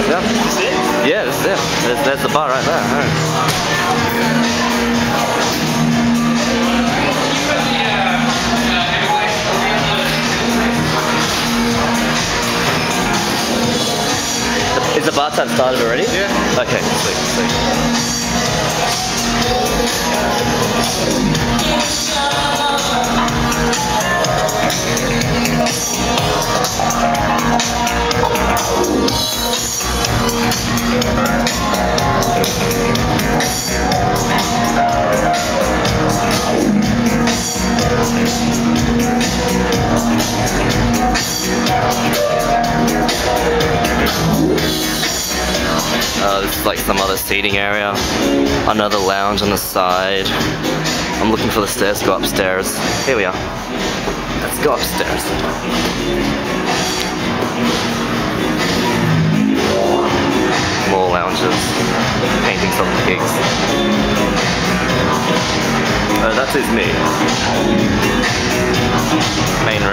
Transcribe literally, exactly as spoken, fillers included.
Yep. This is it? Yeah, this is it. There's, there's the bar right there. Right. Is the bar tab started already? Yeah. Okay, sweet, sweet. Uh, this is like some other seating area. Another lounge on the side. I'm looking for the stairs to go upstairs. Here we are. Let's go upstairs. More lounges. Paintings on the pigs. Uh, that is me. Main